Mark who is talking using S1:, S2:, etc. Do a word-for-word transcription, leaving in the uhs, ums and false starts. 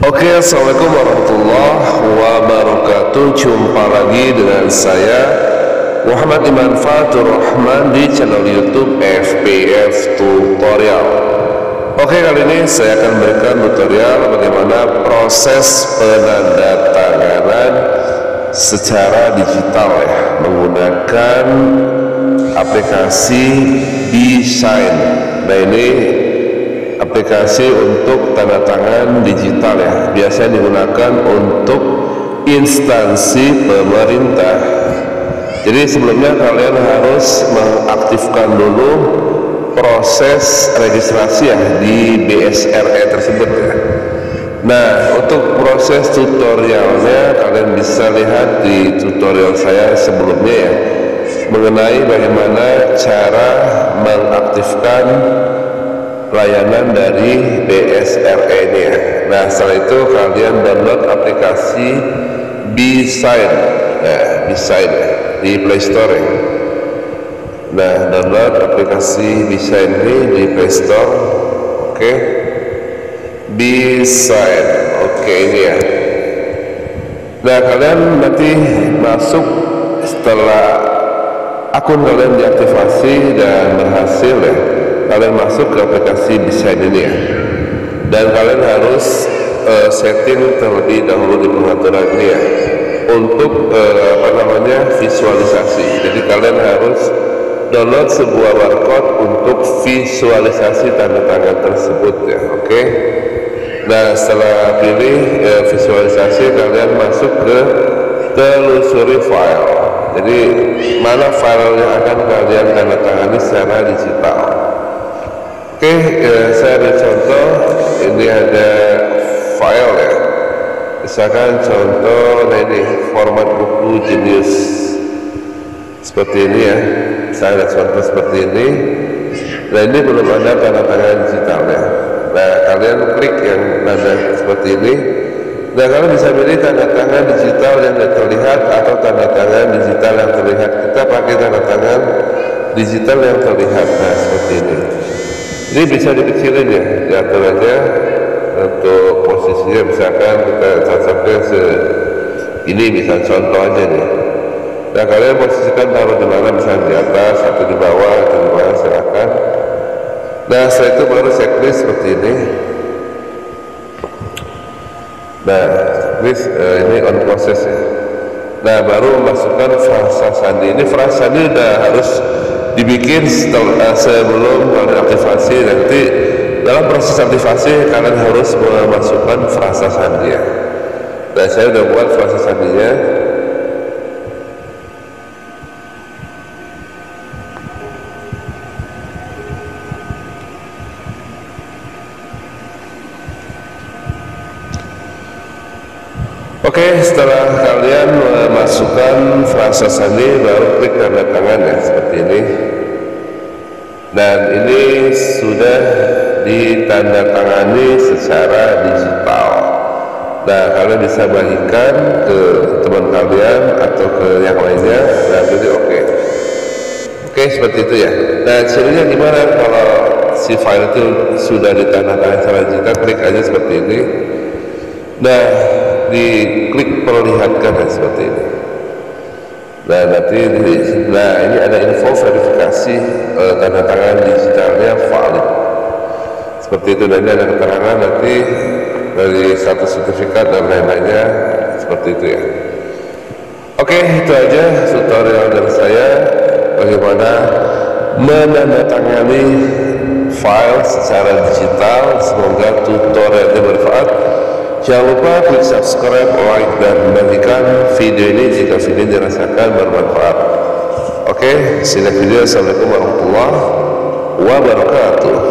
S1: Oke, assalamualaikum warahmatullahi wabarakatuh. Jumpa lagi dengan saya Muhammad Iman Fatur Rahman di channel YouTube F P F Tutorial. Oke, kali ini saya akan berikan tutorial bagaimana proses penandatanganan secara digital ya, menggunakan aplikasi B-Sign. Nah, ini aplikasi untuk tanda tangan digital ya, biasanya digunakan untuk instansi pemerintah. Jadi sebelumnya kalian harus mengaktifkan dulu proses registrasi ya di B S R E tersebut ya. Nah, untuk proses tutorialnya kalian bisa lihat di tutorial saya sebelumnya ya, mengenai bagaimana cara mengaktifkan layanan dari B S R E ini ya. Nah, setelah itu kalian download aplikasi B-Sign, nah, B-Sign ya, di Play Store ya. Nah, download aplikasi B-Sign ini di Play Store. Oke, B-Sign, oke ini ya. Nah, kalian nanti masuk setelah akun kalian diaktifasi dan berhasil ya, kalian masuk ke aplikasi B-Sign ini ya, dan kalian harus uh, setting terlebih dahulu di pengaturan ini ya untuk uh, apa namanya visualisasi. Jadi kalian harus download sebuah barcode untuk visualisasi tanda tangan tersebut ya. Oke, nah setelah pilih uh, visualisasi, kalian masuk ke telusuri file. Jadi mana file yang akan kalian tanda tangani secara digital. Oke, ya, saya ada contoh. Ini ada file ya, misalkan contoh, nah ini format buku Genius seperti ini ya. Saya ada contoh seperti ini. Nah, ini belum ada tanda tangan digitalnya. Nah, kalian klik yang tanda seperti ini. Nah, kalian bisa pilih tanda tangan digital yang tidak terlihat atau tanda tangan digital yang terlihat. Kita pakai tanda tangan digital yang terlihat. Nah, seperti ini. Ini bisa dikecilin ya, diatur aja untuk posisinya, misalkan kita cocoknya se ini, misal contoh aja nih. Nah, kalian posisikan taruh di mana, misalnya di atas atau di bawah atau di mana, silakan. Nah, setelah itu baru checklist seperti ini. Nah, checklist uh, ini on process ya. Nah, baru memasukkan frasa sandi. Ini frasa sandi udah harus dibikin setelah, sebelum kalian aktivasi. Nanti dalam proses aktivasi kalian harus memasukkan frasa sandi ya. Nah, saya udah buat frasa sandinya. Oke, setelah kalian memasukkan frasa sandi, baru klik tanda tangan ya, seperti ini. Dan ini sudah ditandatangani secara digital. Nah, kalian bisa bagikan ke teman kalian atau ke yang lainnya. Nah, jadi oke. Oke, seperti itu ya. Nah, cirinya gimana kalau si file itu sudah ditandatangani secara digital? Klik aja seperti ini. Nah, diklik perlihatkan ya, seperti ini. Nah, nanti di, nah ini ada info verifikasi eh, tanda tangan digitalnya valid seperti itu, dan ini ada keterangan nanti dari satu sertifikat dan lain-lainnya seperti itu ya. Oke, itu aja tutorial dari saya bagaimana menandatangani file secara digital. Semoga tutorial ini bermanfaat. Jangan lupa klik subscribe, like, dan bagikan video ini jika video ini dirasakan bermanfaat. Oke, see you next video. Assalamualaikum warahmatullahi wabarakatuh.